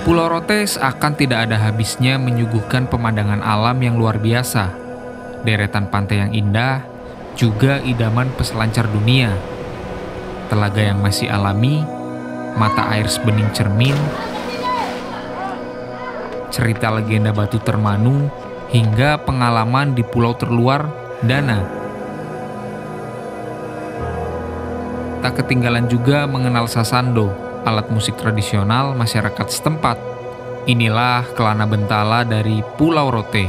Pulau Rote seakan tidak ada habisnya menyuguhkan pemandangan alam yang luar biasa. Deretan pantai yang indah, juga idaman peselancar dunia. Telaga yang masih alami, mata air sebening cermin, cerita legenda Batu Termanu, hingga pengalaman di pulau terluar, Dana. Tak ketinggalan juga mengenal sasando, alat musik tradisional masyarakat setempat. Inilah Kelana Bentala dari Pulau Rote.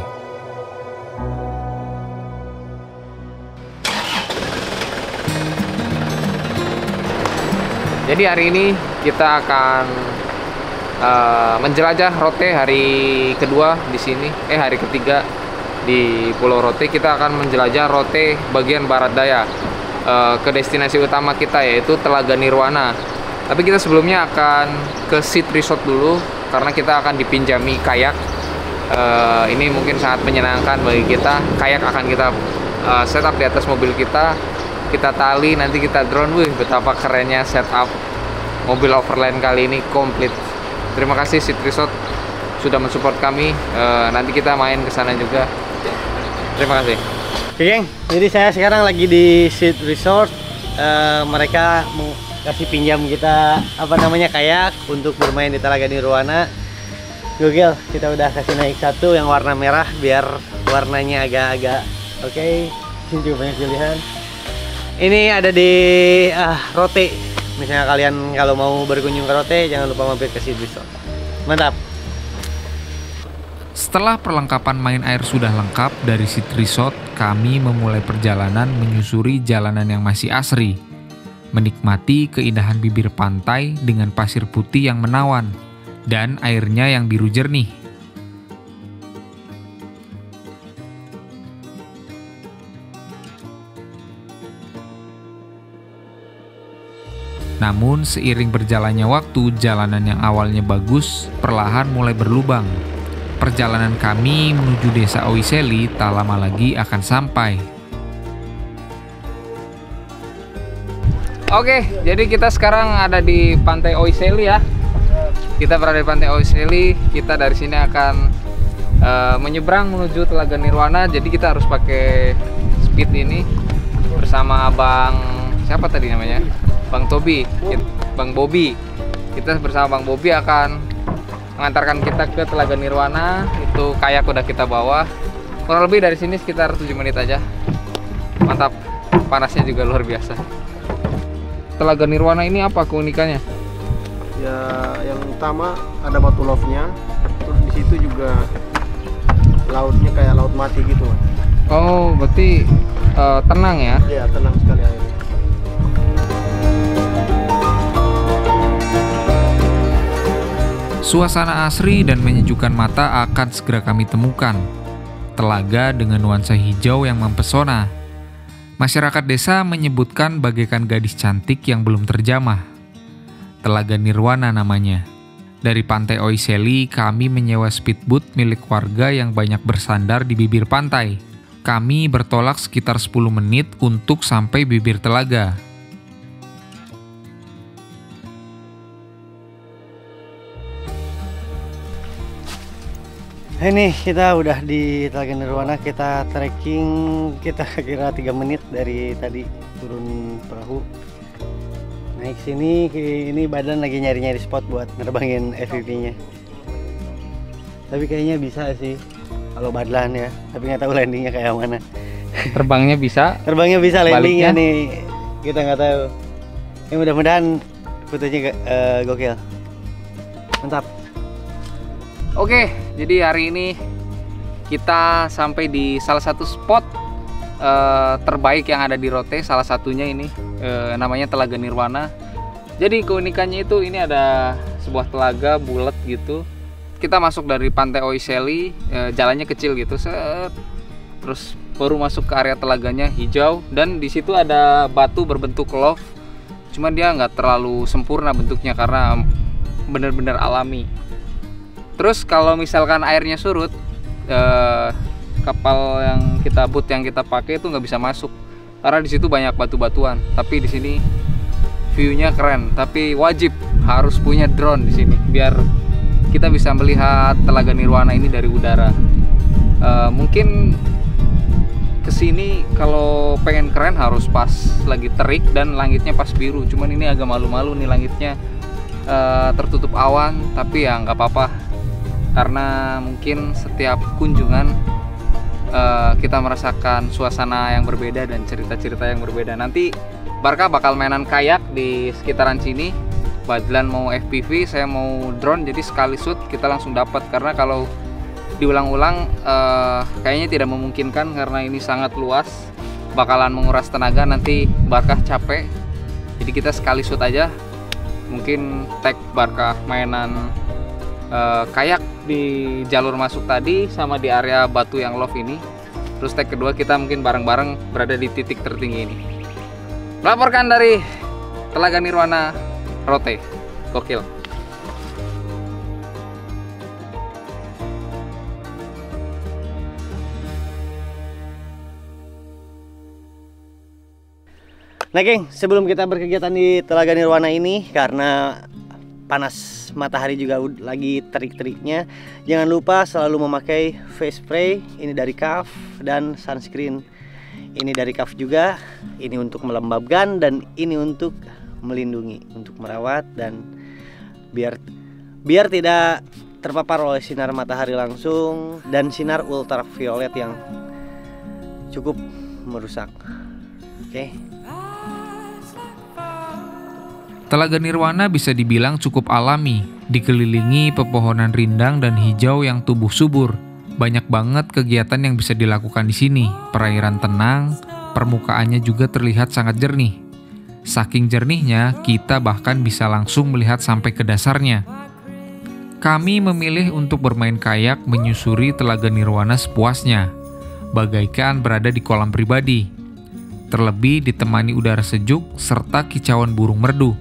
Jadi hari ini kita akan menjelajah Rote hari kedua di sini, hari ketiga di Pulau Rote. Kita akan menjelajah Rote bagian barat daya ke destinasi utama kita, yaitu Telaga Nirwana. Tapi kita sebelumnya akan ke Seat Resort dulu karena kita akan dipinjami kayak. Ini mungkin sangat menyenangkan bagi kita. Kayak akan kita setup di atas mobil kita tali, nanti kita drone. Wih, betapa kerennya setup mobil overland kali ini komplit. Terima kasih Seat Resort sudah mensupport kami. Nanti kita main ke sana juga. Terima kasih. Oke geng, jadi saya sekarang lagi di Seat Resort. Mereka mau kasih pinjam kita kayak untuk bermain di Telaga Nirwana. Google, kita udah kasih naik satu yang warna merah biar warnanya agak-agak oke. Sini juga banyak pilihan. Ini ada di Rote. Misalnya kalian kalau mau berkunjung ke Rote, jangan lupa mampir ke Seat Resort. Mantap. Setelah perlengkapan main air sudah lengkap dari Seat Resort, kami memulai perjalanan menyusuri jalanan yang masih asri, menikmati keindahan bibir pantai dengan pasir putih yang menawan dan airnya yang biru jernih. Namun seiring berjalannya waktu, jalanan yang awalnya bagus perlahan mulai berlubang. Perjalanan kami menuju desa Oiseli tak lama lagi akan sampai. Oke, jadi kita sekarang ada di Pantai Oiseli ya. Kita berada di Pantai Oiseli. Kita dari sini akan menyeberang menuju Telaga Nirwana. Jadi kita harus pakai speed ini bersama Abang siapa tadi namanya? Bang Tobi, Bang Bobby. Kita bersama Bang Bobby akan mengantarkan kita ke Telaga Nirwana. Itu kayak udah kita bawa. Kurang lebih dari sini sekitar 7 menit aja. Mantap, panasnya juga luar biasa. Telaga Nirwana ini apa keunikannya? Ya, yang utama ada batu love-nya. Terus di situ juga lautnya kayak laut mati gitu. Oh, berarti tenang ya? Iya, tenang sekali airnya. Suasana asri dan menyejukkan mata akan segera kami temukan. Telaga dengan nuansa hijau yang mempesona. Masyarakat desa menyebutkan bagaikan gadis cantik yang belum terjamah. Telaga Nirwana namanya. Dari Pantai Oiseli, kami menyewa speedboat milik warga yang banyak bersandar di bibir pantai. Kami bertolak sekitar 10 menit untuk sampai bibir telaga. Ini kita udah di Telaga Nirwana. Kita trekking, kita kira 3 menit dari tadi turun perahu. Naik sini, ini badan lagi nyari-nyari spot buat nerbangin FPV-nya. Tapi kayaknya bisa sih kalau badlan ya. Tapi nggak tahu landingnya kayak mana. Terbangnya bisa? Terbangnya bisa, landingnya Baliknya? nih kita nggak tahu. Ya mudah-mudahan fotonya gokil. Mantap. Oke, jadi hari ini kita sampai di salah satu spot terbaik yang ada di Rote. Salah satunya ini namanya Telaga Nirwana. Jadi keunikannya itu ini ada sebuah telaga bulat gitu. Kita masuk dari Pantai Oiseli, jalannya kecil gitu, terus baru masuk ke area telaganya hijau, dan di situ ada batu berbentuk love. Cuman dia nggak terlalu sempurna bentuknya karena benar-benar alami. Terus kalau misalkan airnya surut, kapal yang kita pakai itu nggak bisa masuk karena di situ banyak batu-batuan. Tapi di sini view-nya keren. Tapi wajib harus punya drone di sini biar kita bisa melihat Telaga Nirwana ini dari udara. Mungkin kesini kalau pengen keren harus pas lagi terik dan langitnya pas biru. Cuman ini agak malu-malu nih, langitnya tertutup awan, tapi ya nggak apa-apa karena mungkin setiap kunjungan kita merasakan suasana yang berbeda dan cerita-cerita yang berbeda. Nanti Barka bakal mainan kayak di sekitaran sini. Badlan mau FPV, saya mau drone, jadi sekali shoot kita langsung dapat. Karena kalau diulang-ulang kayaknya tidak memungkinkan karena ini sangat luas, bakalan menguras tenaga, nanti Barka capek. Jadi kita sekali shoot aja. Mungkin tag Barka mainan kayak di jalur masuk tadi sama di area batu yang love ini. Terus tag kedua kita mungkin bareng-bareng berada di titik tertinggi ini. Melaporkan dari Telaga Nirwana Rote. Gokil. Nah geng, sebelum kita berkegiatan di Telaga Nirwana ini, karena panas matahari juga lagi terik-teriknya, jangan lupa selalu memakai face spray. Ini dari KAF, dan sunscreen ini dari KAF juga. Ini untuk melembabkan dan ini untuk melindungi, untuk merawat dan biar tidak terpapar oleh sinar matahari langsung dan sinar ultraviolet yang cukup merusak. Oke. Telaga Nirwana bisa dibilang cukup alami, dikelilingi pepohonan rindang dan hijau yang tumbuh subur. Banyak banget kegiatan yang bisa dilakukan di sini. Perairan tenang, permukaannya juga terlihat sangat jernih. Saking jernihnya, kita bahkan bisa langsung melihat sampai ke dasarnya. Kami memilih untuk bermain kayak menyusuri Telaga Nirwana sepuasnya, bagaikan berada di kolam pribadi. Terlebih ditemani udara sejuk serta kicauan burung merdu.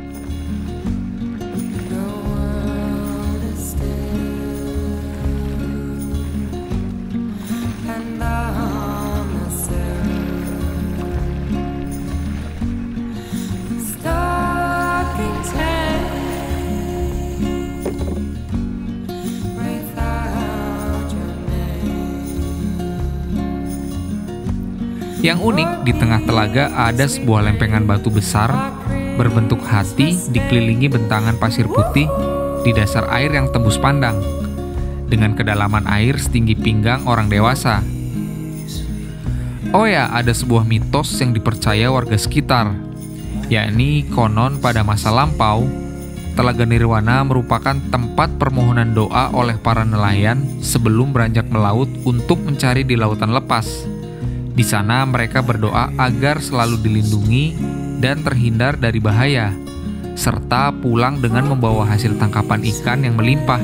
Yang unik, di tengah telaga ada sebuah lempengan batu besar berbentuk hati dikelilingi bentangan pasir putih di dasar air yang tembus pandang, dengan kedalaman air setinggi pinggang orang dewasa. Oh ya, ada sebuah mitos yang dipercaya warga sekitar, yakni konon pada masa lampau, Telaga Nirwana merupakan tempat permohonan doa oleh para nelayan sebelum beranjak melaut untuk mencari di lautan lepas. Di sana mereka berdoa agar selalu dilindungi dan terhindar dari bahaya, serta pulang dengan membawa hasil tangkapan ikan yang melimpah.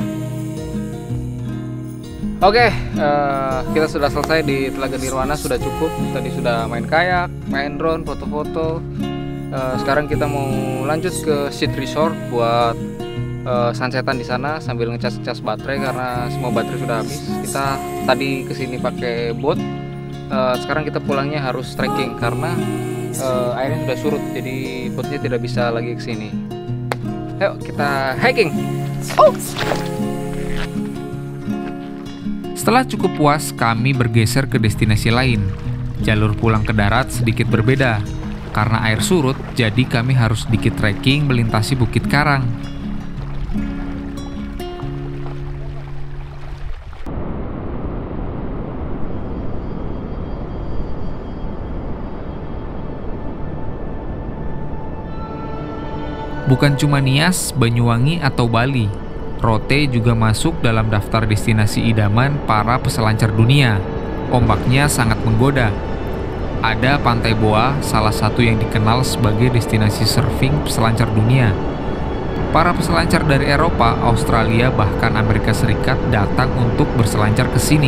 Oke, kita sudah selesai di Telaga Nirwana, sudah cukup. Tadi sudah main kayak, main drone, foto-foto. Sekarang kita mau lanjut ke Seed Resort buat sunsetan di sana sambil ngecas baterai karena semua baterai sudah habis. Kita tadi kesini pakai boat. Sekarang kita pulangnya harus trekking karena airnya sudah surut, jadi boatnya tidak bisa lagi ke sini. Ayo kita hiking. Setelah cukup puas, kami bergeser ke destinasi lain. Jalur pulang ke darat sedikit berbeda. Karena air surut, jadi kami harus sedikit trekking melintasi Bukit Karang. Bukan cuma Nias, Banyuwangi, atau Bali, Rote juga masuk dalam daftar destinasi idaman para peselancar dunia. Ombaknya sangat menggoda. Ada Pantai Boa, salah satu yang dikenal sebagai destinasi surfing peselancar dunia. Para peselancar dari Eropa, Australia, bahkan Amerika Serikat datang untuk berselancar ke sini.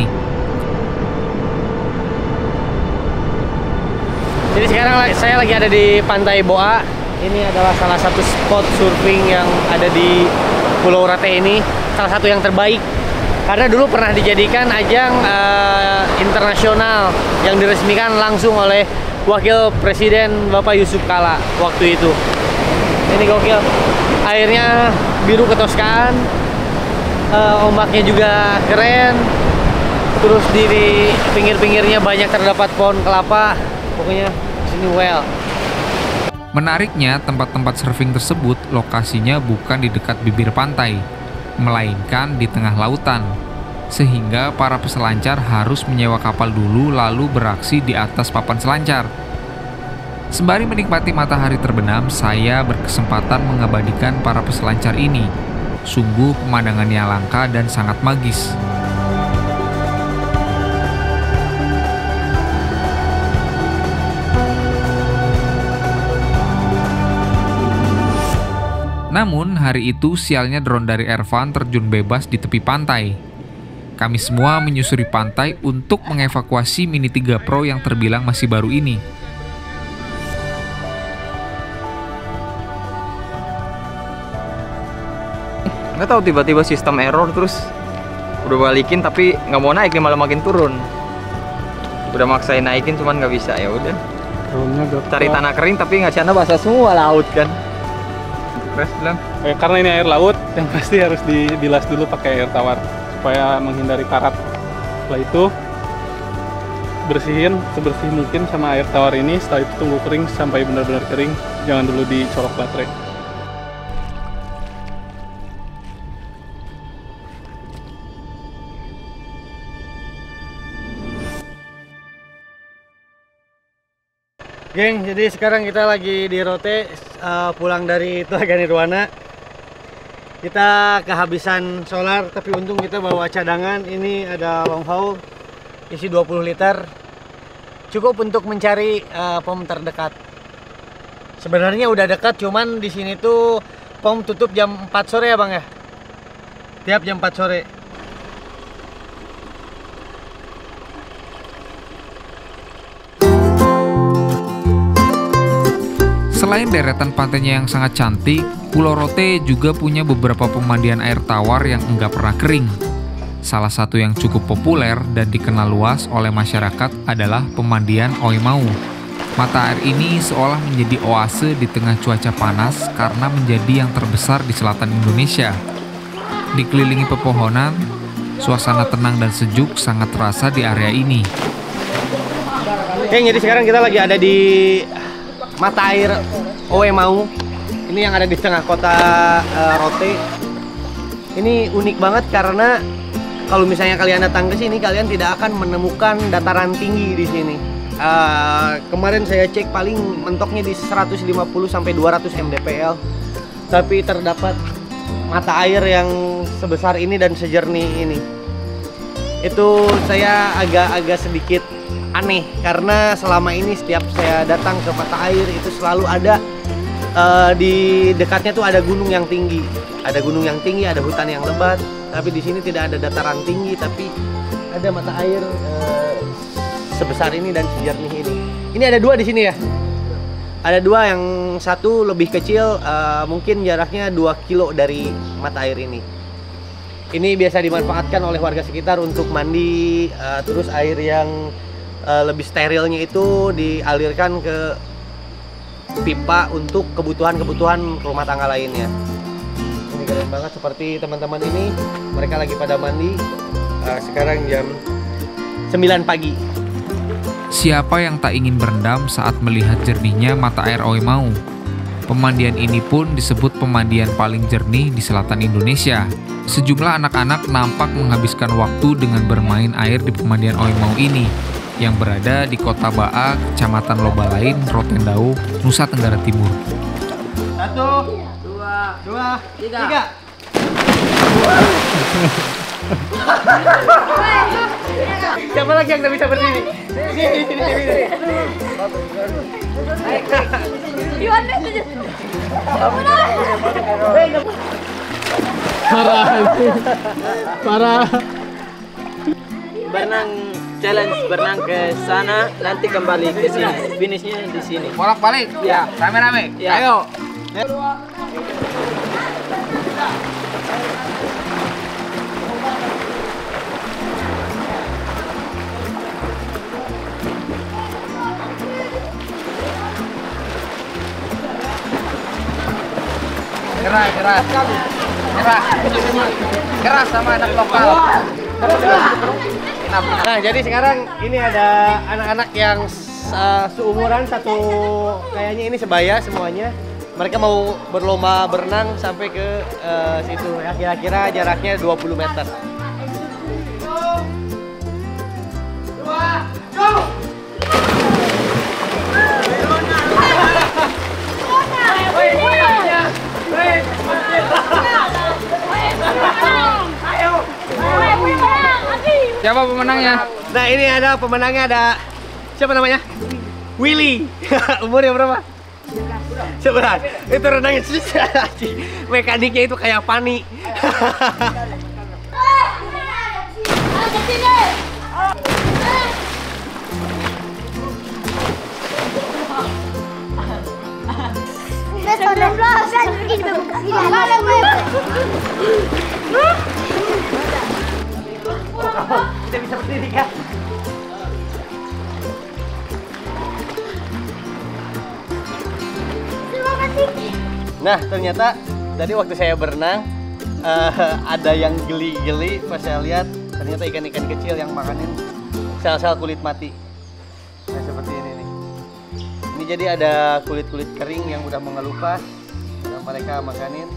Jadi sekarang saya lagi ada di Pantai Boa. Ini adalah salah satu spot surfing yang ada di Pulau Rote ini, salah satu yang terbaik karena dulu pernah dijadikan ajang internasional yang diresmikan langsung oleh Wakil Presiden Bapak Yusuf Kala waktu itu. Ini gokil, airnya biru ketoskan, Ombaknya juga keren. Terus di pinggir-pinggirnya banyak terdapat pohon kelapa. Pokoknya sini well. Menariknya, tempat-tempat surfing tersebut lokasinya bukan di dekat bibir pantai, melainkan di tengah lautan. Sehingga para peselancar harus menyewa kapal dulu lalu beraksi di atas papan selancar. Sembari menikmati matahari terbenam, saya berkesempatan mengabadikan para peselancar ini. Sungguh pemandangannya langka dan sangat magis. Namun, hari itu sialnya drone dari Ervan terjun bebas di tepi pantai. Kami semua menyusuri pantai untuk mengevakuasi Mini 3 Pro yang terbilang masih baru ini. Nggak tahu tiba-tiba sistem error terus udah balikin tapi nggak mau naik, malah makin turun. Udah maksain naikin cuman nggak bisa, ya udah. Cari tanah kering tapi nggak sana basah semua laut kan. Bilang. Karena ini air laut, yang pasti harus dibilas dulu pakai air tawar supaya menghindari karat. Setelah itu bersihin sebersih mungkin sama air tawar ini. Setelah itu tunggu kering sampai benar-benar kering. Jangan dulu dicolok baterai. Geng, jadi sekarang kita lagi di Rote, pulang dari Telaga Nirwana. Kita kehabisan solar, tapi untung kita bawa cadangan. Ini ada long haul, isi 20 liter. Cukup untuk mencari pom terdekat. Sebenarnya udah dekat, cuman di sini tuh pom tutup jam 4 sore ya Bang ya? Tiap jam 4 sore. Selain deretan pantainya yang sangat cantik, Pulau Rote juga punya beberapa pemandian air tawar yang enggak pernah kering. Salah satu yang cukup populer dan dikenal luas oleh masyarakat adalah pemandian Oimau. Mata air ini seolah menjadi oase di tengah cuaca panas karena menjadi yang terbesar di selatan Indonesia. Dikelilingi pepohonan, suasana tenang dan sejuk sangat terasa di area ini. Oke, jadi sekarang kita lagi ada di mata air Oimau. Ini yang ada di tengah kota Rote. Ini unik banget karena kalau misalnya kalian datang ke sini, kalian tidak akan menemukan dataran tinggi di sini. Kemarin saya cek paling mentoknya di 150 sampai 200 mdpl. Tapi terdapat mata air yang sebesar ini dan sejernih ini. Itu saya agak sedikit aneh karena selama ini setiap saya datang ke mata air itu selalu ada di dekatnya tuh ada gunung yang tinggi, ada hutan yang lebat, tapi di sini tidak ada dataran tinggi, tapi ada mata air sebesar ini dan sejernih ini. Ini ada dua di sini ya, ada dua, yang satu lebih kecil, mungkin jaraknya 2 kilo dari mata air ini. Ini biasa dimanfaatkan oleh warga sekitar untuk mandi, terus air yang lebih sterilnya itu dialirkan ke pipa untuk kebutuhan rumah tangga lainnya. Ini keren banget, seperti teman-teman ini, mereka lagi pada mandi. Sekarang jam 9 pagi. Siapa yang tak ingin berendam saat melihat jernihnya mata air Oimau? Pemandian ini pun disebut pemandian paling jernih di selatan Indonesia. Sejumlah anak-anak nampak menghabiskan waktu dengan bermain air di pemandian Oimau ini, yang berada di Kota Baa, Kecamatan Lobalain, Rotendao, Nusa Tenggara Timur. 1, 2, 3. Siapa lagi yang bisa berdiri? Sini. Parah. Berenang challenge, berenang ke sana, nanti kembali ke sini. Finishnya di sini. Bolak-balik? Ya. Rame-rame? Ya. Ayo. Gerak. Keras sama anak lokal. Nah, jadi sekarang ini ada anak-anak yang seumuran satu, kayaknya ini sebaya semuanya. Mereka mau berlomba berenang sampai ke situ ya, kira-kira jaraknya 20 meter. Siapa pemenangnya? Nah, ini ada pemenangnya, ada siapa namanya? Willy. Umurnya berapa? 11. Itu renangnya susah. Mekaniknya itu kayak Pani. Kita bisa berdiri kan? Nah, ternyata tadi waktu saya berenang ada yang geli-geli pas saya lihat, ternyata ikan-ikan kecil yang makanin sel-sel kulit mati. Nah, seperti ini nih. Ini jadi ada kulit-kulit kering yang udah mengelupas dan mereka makanin.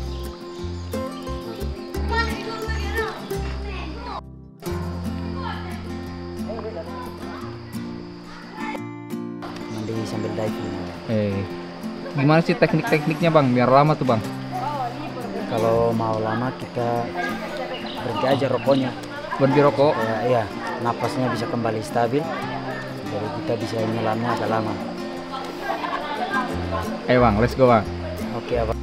Mandi sambil diving. Gimana sih teknik-tekniknya bang? Biar lama tuh bang. Kalau mau lama kita berhenti aja rokoknya. Berhenti rokok. Iya, napasnya bisa kembali stabil. Jadi kita bisa nyelamnya agak lama. Ayo bang, let's go bang. Oke, abang.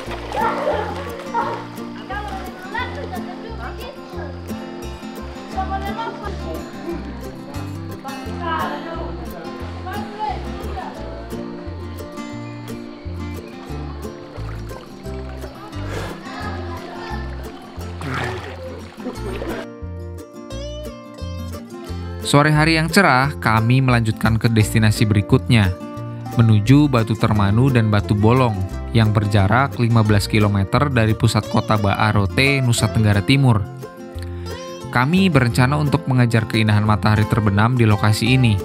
Sore hari yang cerah, kami melanjutkan ke destinasi berikutnya, menuju Batu Termanu dan Batu Bolong yang berjarak 15 km dari pusat kota Baarote, Nusa Tenggara Timur. Kami berencana untuk mengejar keindahan matahari terbenam di lokasi ini.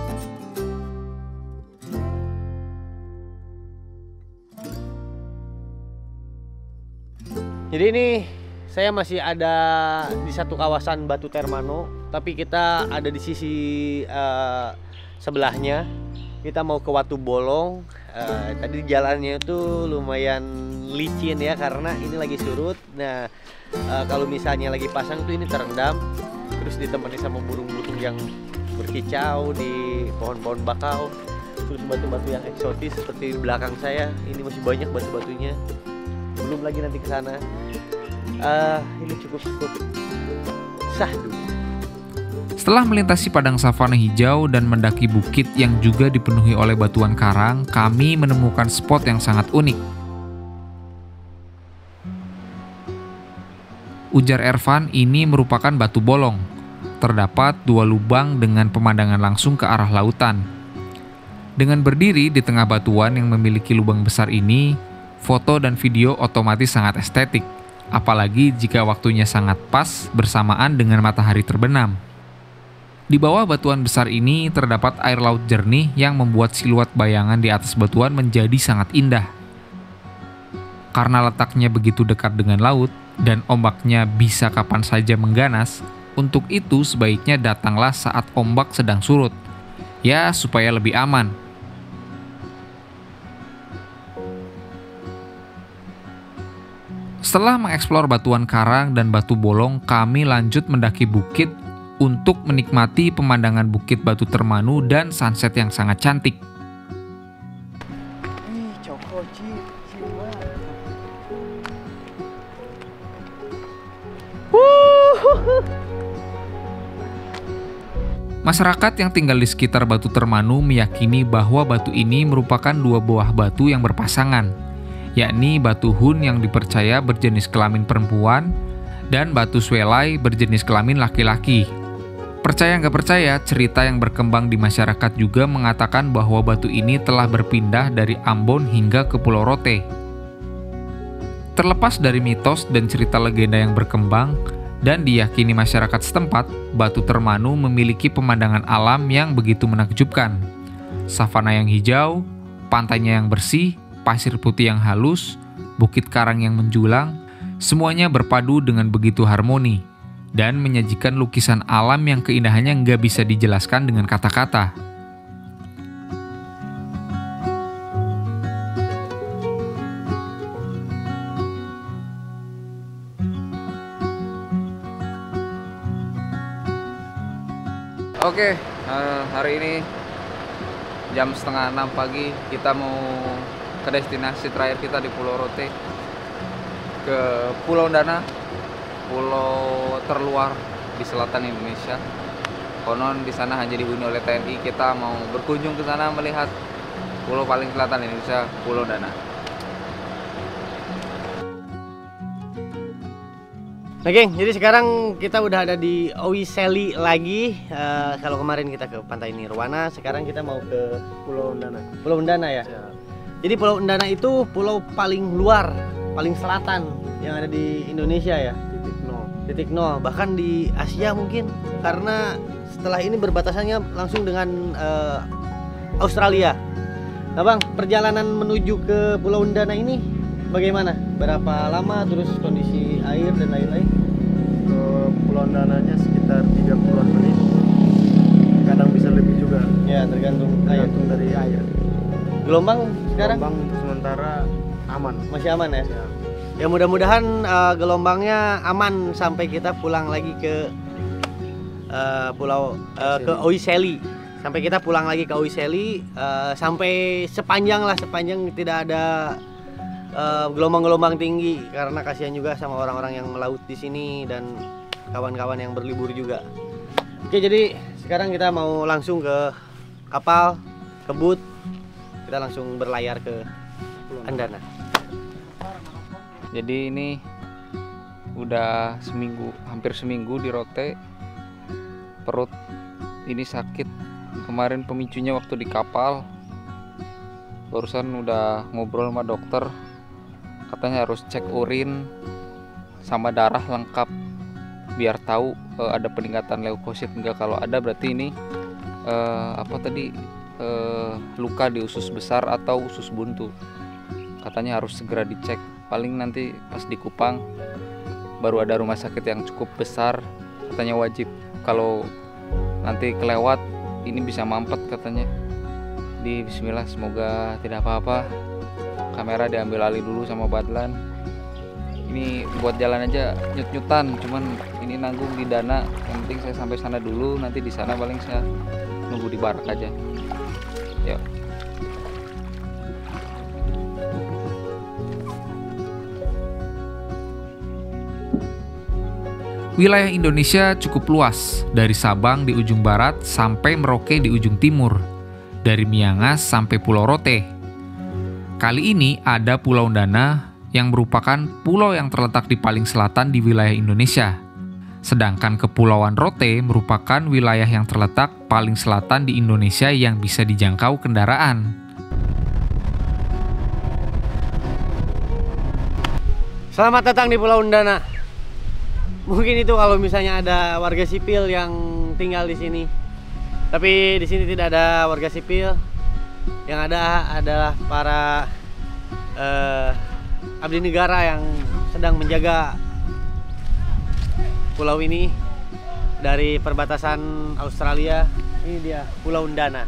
Jadi ini saya masih ada di satu kawasan Batu Termanu, tapi kita ada di sisi sebelahnya. Kita mau ke Watu Bolong. Tadi jalannya itu lumayan licin ya karena ini lagi surut. Nah, kalau misalnya lagi pasang tuh ini terendam, terus ditemani sama burung-burung yang berkicau di pohon-pohon bakau. Terus batu-batu yang eksotis seperti di belakang saya. Ini masih banyak batu-batunya. Belum lagi nanti ke sana. Ini cukup sahdu. Setelah melintasi padang savana hijau dan mendaki bukit yang juga dipenuhi oleh batuan karang, kami menemukan spot yang sangat unik. Ujar Ervan, ini merupakan Batu Bolong. Terdapat 2 lubang dengan pemandangan langsung ke arah lautan. Dengan berdiri di tengah batuan yang memiliki lubang besar ini, foto dan video otomatis sangat estetik. Apalagi jika waktunya sangat pas bersamaan dengan matahari terbenam. Di bawah batuan besar ini terdapat air laut jernih yang membuat siluet bayangan di atas batuan menjadi sangat indah. Karena letaknya begitu dekat dengan laut dan ombaknya bisa kapan saja mengganas, untuk itu sebaiknya datanglah saat ombak sedang surut. Ya, supaya lebih aman. Setelah mengeksplor batuan karang dan Batu Bolong, kami lanjut mendaki bukit untuk menikmati pemandangan Bukit Batu Termanu dan sunset yang sangat cantik. Masyarakat yang tinggal di sekitar Batu Termanu meyakini bahwa batu ini merupakan 2 buah batu yang berpasangan, yakni batu hun yang dipercaya berjenis kelamin perempuan dan batu swelai berjenis kelamin laki-laki. Percaya nggak percaya, cerita yang berkembang di masyarakat juga mengatakan bahwa batu ini telah berpindah dari Ambon hingga ke Pulau Rote. Terlepas dari mitos dan cerita legenda yang berkembang, dan diyakini masyarakat setempat, Batu Termanu memiliki pemandangan alam yang begitu menakjubkan. Savana yang hijau, pantainya yang bersih, pasir putih yang halus, bukit karang yang menjulang, semuanya berpadu dengan begitu harmoni, dan menyajikan lukisan alam yang keindahannya nggak bisa dijelaskan dengan kata-kata. Oke, hari ini jam 5:30 pagi kita mau ke destinasi terakhir kita di Pulau Rote, ke Pulau Undana, pulau terluar di selatan Indonesia. Konon di sana hanya dihuni oleh TNI. Kita mau berkunjung ke sana melihat pulau paling selatan Indonesia, Pulau Undana. Nah geng, jadi sekarang kita udah ada di Owi Seli lagi. Kalau kemarin kita ke Pantai Nirwana, sekarang kita mau ke Pulau Undana. Pulau Undana ya. Jadi Pulau Undana itu pulau paling luar, paling selatan yang ada di Indonesia ya. Titik nol, bahkan di Asia mungkin, karena setelah ini berbatasannya langsung dengan Australia. Nah bang, perjalanan menuju ke Pulau Undana ini bagaimana? Berapa lama, terus kondisi air dan lain-lain? Ke Pulau Undananya sekitar 30-an menit. Kadang bisa lebih juga. Ya, tergantung dari air. Gelombang sekarang? Gelombang untuk sementara aman. Masih aman ya? Ya mudah-mudahan gelombangnya aman sampai kita pulang lagi ke ke Owi Seli. Sampai kita pulang lagi ke Owi Seli, sampai sepanjang tidak ada gelombang-gelombang tinggi, karena kasihan juga sama orang-orang yang melaut di sini dan kawan-kawan yang berlibur juga. Oke, jadi sekarang kita mau langsung ke kapal, ke boot. Kita langsung berlayar ke Undana. Jadi ini udah hampir seminggu di Rote. Perut ini sakit. Kemarin pemicunya waktu di kapal. Barusan udah ngobrol sama dokter. Katanya harus cek urin sama darah lengkap biar tahu ada peningkatan leukosit enggak. Kalau ada berarti ini luka di usus besar atau usus buntu. Katanya harus segera dicek. Paling nanti pas di Kupang baru ada rumah sakit yang cukup besar. Katanya wajib. Kalau nanti kelewat ini bisa mampet katanya. Di bismillah, semoga tidak apa-apa. Kamera diambil alih dulu sama Badlan. Ini buat jalan aja nyut-nyutan, cuman ini nanggung di Dana. Yang penting saya sampai sana dulu, nanti di sana paling saya nunggu di barak aja. Yuk. Wilayah Indonesia cukup luas, dari Sabang di ujung barat sampai Merauke di ujung timur, dari Miangas sampai Pulau Rote. Kali ini ada Pulau Undana yang merupakan pulau yang terletak di paling selatan di wilayah Indonesia. Sedangkan Kepulauan Rote merupakan wilayah yang terletak paling selatan di Indonesia yang bisa dijangkau kendaraan. Selamat datang di Pulau Undana. Mungkin itu kalau misalnya ada warga sipil yang tinggal di sini. Tapi di sini tidak ada warga sipil. Yang ada adalah para abdi negara yang sedang menjaga pulau ini dari perbatasan Australia. Ini dia Pulau Undana.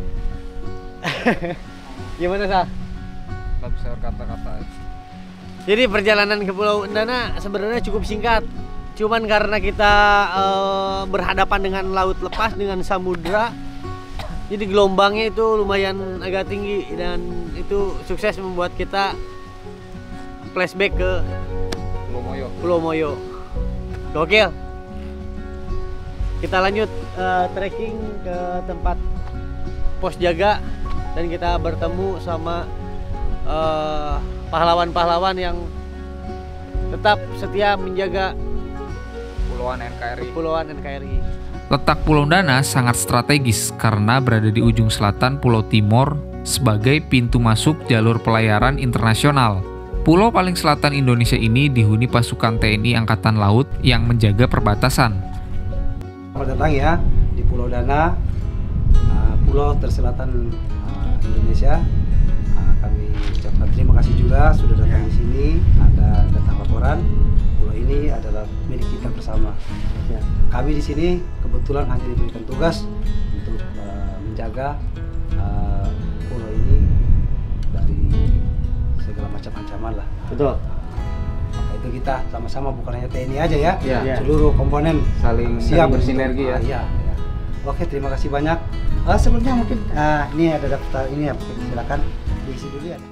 Gimana Sal? Nggak bisa berkata-kata. Jadi perjalanan ke Pulau Undana sebenarnya cukup singkat. Cuman karena kita berhadapan dengan laut lepas, dengan samudra, jadi gelombangnya itu lumayan agak tinggi dan itu sukses membuat kita flashback ke Pulau Moyo. Gokil. Kita lanjut trekking ke tempat pos jaga dan kita bertemu sama pahlawan-pahlawan yang tetap setia menjaga Kepulauan NKRI. Letak Pulau Undana sangat strategis karena berada di ujung selatan Pulau Timor sebagai pintu masuk jalur pelayaran internasional. Pulau paling selatan Indonesia ini dihuni pasukan TNI Angkatan Laut yang menjaga perbatasan. Selamat datang ya di Pulau Dana, pulau terselatan Indonesia. Kami ucapkan terima kasih juga sudah datang di sini. Ada datang laporan pulau ini adalah milik kita bersama. Kami di sini kebetulan hanya diberikan tugas untuk menjaga pulau ini dari segala macam ancaman lah. Betul. Maka itu kita sama-sama, bukan hanya TNI aja ya, Ya. seluruh komponen Saling siap bersinergi ya. Iya. Oke, terima kasih banyak. Sebelumnya mungkin ini ada daftar ini ya, silakan diisi dulu ya.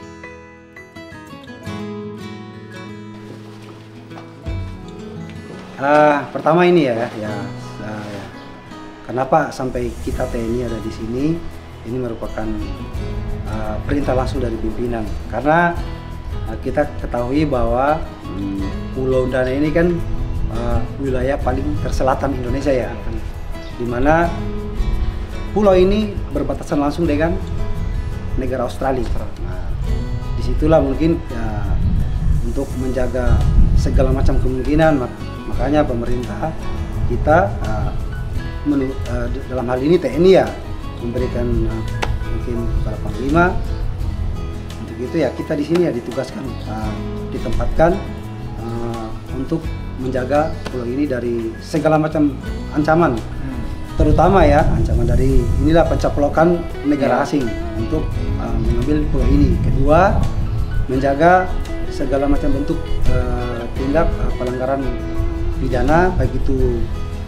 Pertama ini ya. Kenapa sampai kita TNI ada di sini? Ini merupakan perintah langsung dari pimpinan. Karena kita ketahui bahwa Pulau Dana ini kan wilayah paling terselatan Indonesia ya, di mana pulau ini berbatasan langsung dengan negara Australia. Nah, disitulah mungkin untuk menjaga segala macam kemungkinan, makanya pemerintah kita dalam hal ini TNI ya memberikan mungkin para panglima untuk itu ya, kita di sini ya ditugaskan ditempatkan untuk menjaga pulau ini dari segala macam ancaman, terutama ya ancaman dari inilah pencaplokan negara asing untuk mengambil pulau ini. Kedua, menjaga segala macam bentuk tindak pelanggaran pidana, baik itu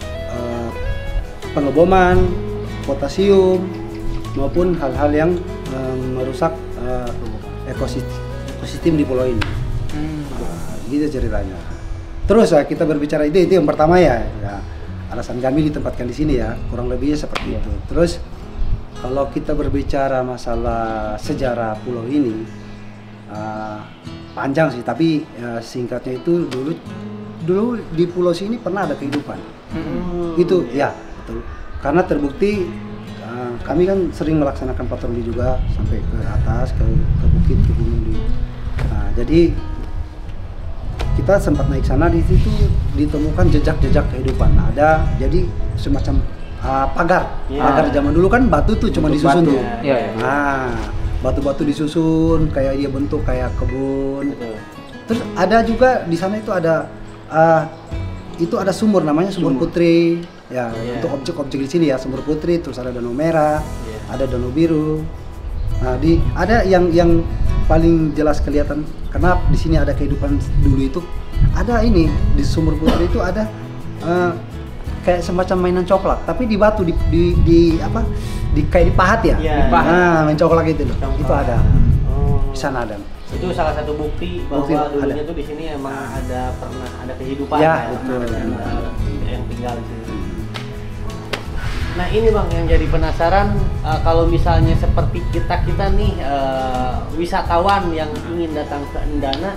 pengeboman, potasium, maupun hal-hal yang merusak ekosistem di pulau ini. Gitu ceritanya. Terus kita berbicara itu yang pertama ya, alasan kami ditempatkan di sini ya, kurang lebihnya seperti itu. Terus kalau kita berbicara masalah sejarah pulau ini panjang sih, tapi singkatnya itu dulu di pulau sini pernah ada kehidupan. Itu ya betul. Karena terbukti kami kan sering melaksanakan patroli juga sampai ke atas, ke bukit, ke gunung di. Jadi kita sempat naik sana, di situ ditemukan jejak-jejak kehidupan. Ada jadi semacam pagar. Pagar zaman dulu kan batu tuh cuma disusun tuh. Nah, batu-batu disusun kayak dia bentuk kayak kebun. Terus ada juga di sana itu ada sumur, namanya Sumur Putri. Ya, untuk objek-objek di sini ya, Sumur Putri, terus ada Danau Merah, ada Danau Biru. Nah, ada yang paling jelas kelihatan karena di sini ada kehidupan dulu itu. Ada ini di Sumur Putri itu ada kayak semacam mainan coklat, tapi di batu di kayak dipahat ya. Nah, main coklat gitu loh. Itu ada. Di sana ada. Itu salah satu bukti bahwa dulunya tuh di sini emang pernah ada kehidupan ya. Betul. Yang tinggal di sini. Nah ini Bang yang jadi penasaran, kalau misalnya seperti kita nih wisatawan yang ingin datang ke Endana,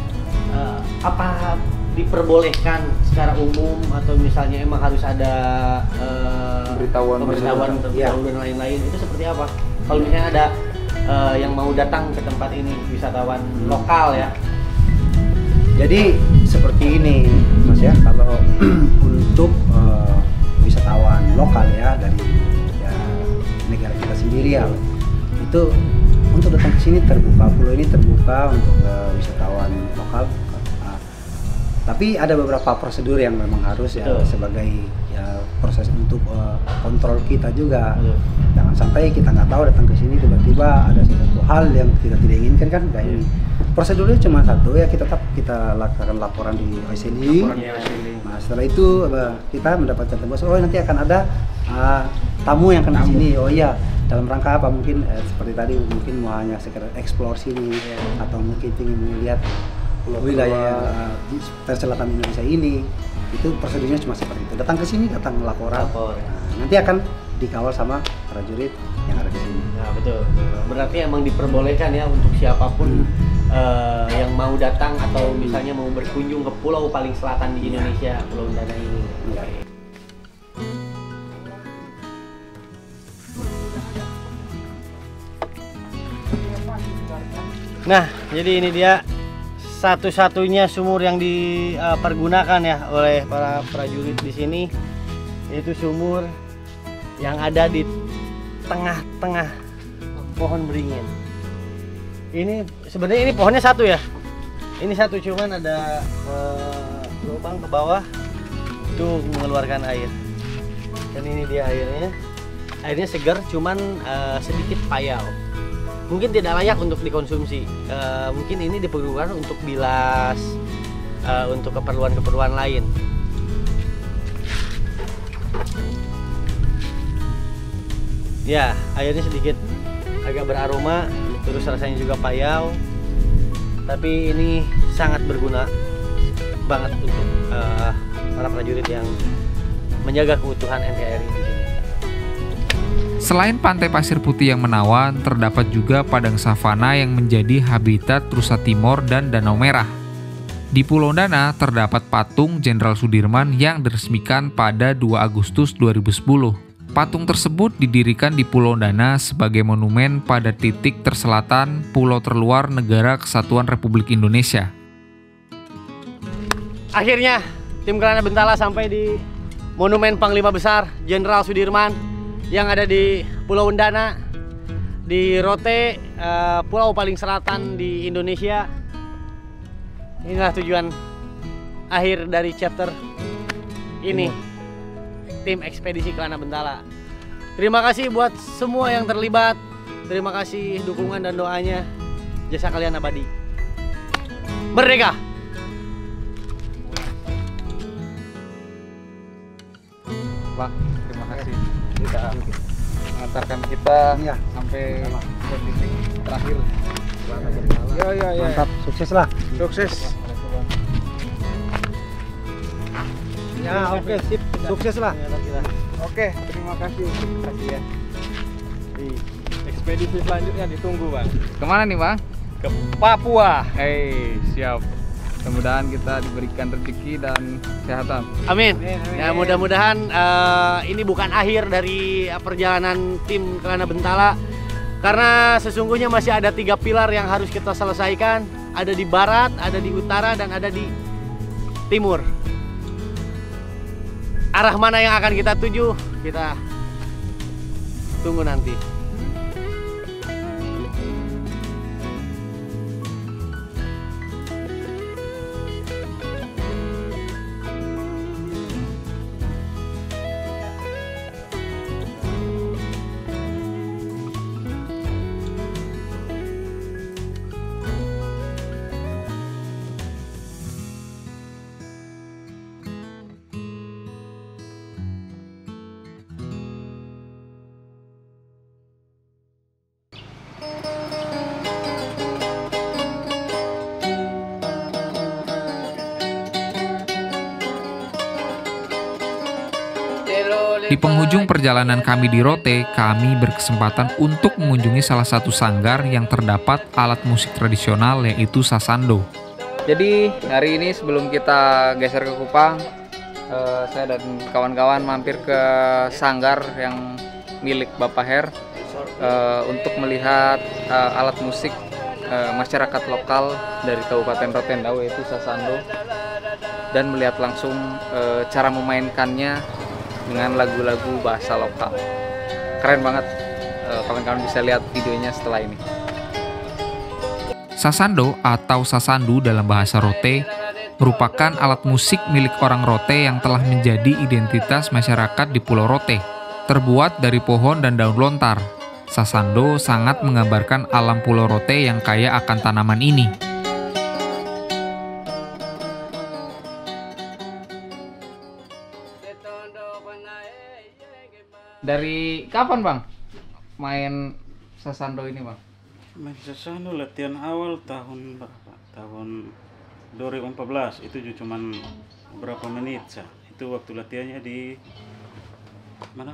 apa diperbolehkan secara umum atau misalnya emang harus ada pemberitahuan dan lain-lain, itu seperti apa? Kalau misalnya ada yang mau datang ke tempat ini, wisatawan lokal ya. Jadi seperti ini Mas ya, kalau untuk wisatawan lokal ya dari negara kita sendiri ya, itu untuk datang ke sini terbuka, pulau ini terbuka untuk wisatawan lokal. Tapi ada beberapa prosedur yang memang harus ya sebagai proses untuk kontrol kita juga. Jangan sampai kita nggak tahu datang ke sini tiba-tiba ada sesuatu hal yang kita tidak inginkan kan. Ini prosedurnya cuma satu ya, kita lakukan laporan di OSLI. Nah setelah itu kita mendapatkan tembus, nanti akan ada tamu yang akan di sini. Oh iya, dalam rangka apa, mungkin seperti tadi mungkin mau hanya sekedar eksplor sini atau mungkin ingin melihat wilayah terselatan Indonesia ini. Itu prosedurnya cuma seperti itu. Datang ke sini, datang laporan. Nanti akan dikawal sama prajurit yang ada di sini. Nah betul. Berarti emang diperbolehkan ya untuk siapapun yang mau datang atau misalnya mau berkunjung ke pulau paling selatan di Indonesia, Pulau Dana ini. Nah, jadi ini dia satu-satunya sumur yang dipergunakan ya oleh para prajurit di sini, yaitu sumur yang ada di tengah-tengah pohon beringin. Ini sebenarnya ini pohonnya satu ya. Ini satu, cuman ada lubang ke bawah itu mengeluarkan air. Dan ini dia airnya. Airnya segar, cuman sedikit payau. Mungkin tidak layak untuk dikonsumsi. Mungkin ini diperlukan untuk bilas, untuk keperluan-keperluan lain. Ya, airnya sedikit agak beraroma, terus rasanya juga payau. Tapi ini sangat berguna banget untuk para prajurit yang menjaga keutuhan NKRI di sini. Selain pantai pasir putih yang menawan, terdapat juga padang savana yang menjadi habitat rusa Timor dan Danau Merah. Di Pulau Dana terdapat patung Jenderal Sudirman yang diresmikan pada 2 Agustus 2010. Patung tersebut didirikan di Pulau Dana sebagai monumen pada titik terselatan pulau terluar negara Kesatuan Republik Indonesia. Akhirnya tim Kelana Bentala sampai di Monumen Panglima Besar Jenderal Sudirman yang ada di Pulau Dana, di Rote, pulau paling selatan di Indonesia. Inilah tujuan akhir dari chapter ini, tim ekspedisi Kelana Bentala. Terima kasih buat semua yang terlibat. Terima kasih dukungan dan doanya. Jasa kalian abadi. Merdeka! Pak, terima kasih sudah mengantarkan kita sampai ke titik terakhir. Ya. Mantap, sukses lah. Sukses. Ya, oke, sip. Sukses lah. Oke, terima kasih. Ya. Di ekspedisi selanjutnya ditunggu, Bang. Kemana nih, Bang? Ke Papua. Siap. Mudah-mudahan kita diberikan rezeki dan kesehatan. Amin. Ya, mudah-mudahan ini bukan akhir dari perjalanan tim Kelana Bentala, karena sesungguhnya masih ada 3 pilar yang harus kita selesaikan. Ada di barat, ada di utara, dan ada di timur. Arah mana yang akan kita tuju, kita tunggu nanti. Di penghujung perjalanan kami di Rote, kami berkesempatan untuk mengunjungi salah satu sanggar yang terdapat alat musik tradisional, yaitu sasando. Jadi hari ini sebelum kita geser ke Kupang, saya dan kawan-kawan mampir ke sanggar yang milik Bapak Her untuk melihat alat musik masyarakat lokal dari Kabupaten Rotendao, yaitu sasando, dan melihat langsung cara memainkannya dengan lagu-lagu bahasa lokal. Keren banget, kawan-kawan bisa lihat videonya setelah ini. Sasando atau sasandu dalam bahasa Rote merupakan alat musik milik orang Rote yang telah menjadi identitas masyarakat di Pulau Rote. Terbuat dari pohon dan daun lontar, sasando sangat menggambarkan alam Pulau Rote yang kaya akan tanaman ini. Dari kapan, Bang, main sasando ini, Bang? Main sasando latihan awal tahun berapa? Tahun 2014. Itu cuman berapa menit sah. Itu waktu latihannya di mana?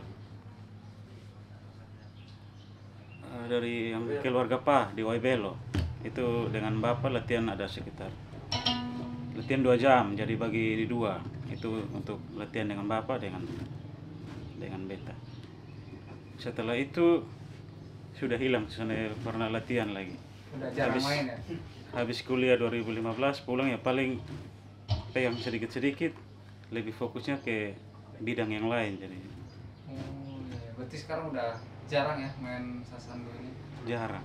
Dari keluarga Pak di Waibelo. Itu dengan Bapak latihan ada sekitar latihan 2 jam, jadi bagi di 2. Itu untuk latihan dengan Bapak dengan beta. Setelah itu sudah hilang, saya pernah latihan lagi. Udah jarang main ya? habis kuliah 2015 pulang ya paling pegang sedikit-sedikit, lebih fokusnya ke bidang yang lain jadi. Oh, iya. Berarti sekarang udah jarang ya main sasando ini? Jarang.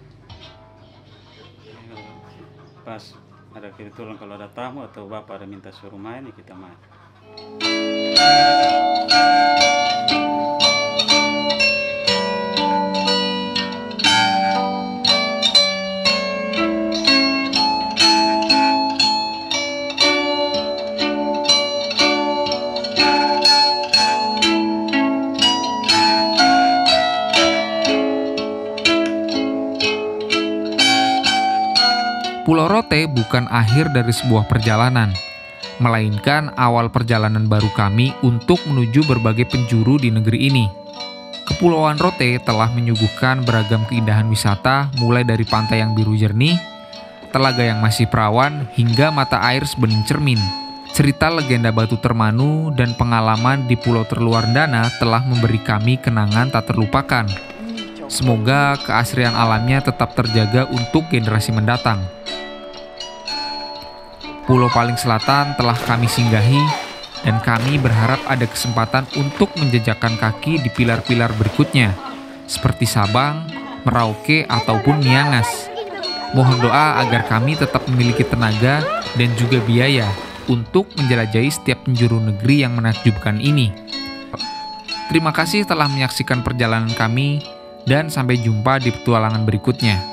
Pas ada kebetulan kalau ada tamu atau bapak ada minta suruh main ya kita main. Pulau Rote bukan akhir dari sebuah perjalanan, melainkan awal perjalanan baru kami untuk menuju berbagai penjuru di negeri ini. Kepulauan Rote telah menyuguhkan beragam keindahan wisata mulai dari pantai yang biru jernih, telaga yang masih perawan, hingga mata air sebening cermin. Cerita legenda Batu Termanu dan pengalaman di Pulau Terluar Ndana telah memberi kami kenangan tak terlupakan. Semoga keasrian alamnya tetap terjaga untuk generasi mendatang. Pulau paling selatan telah kami singgahi dan kami berharap ada kesempatan untuk menjejakkan kaki di pilar-pilar berikutnya seperti Sabang, Merauke, ataupun Miangas. Mohon doa agar kami tetap memiliki tenaga dan juga biaya untuk menjelajahi setiap penjuru negeri yang menakjubkan ini. Terima kasih telah menyaksikan perjalanan kami dan sampai jumpa di petualangan berikutnya.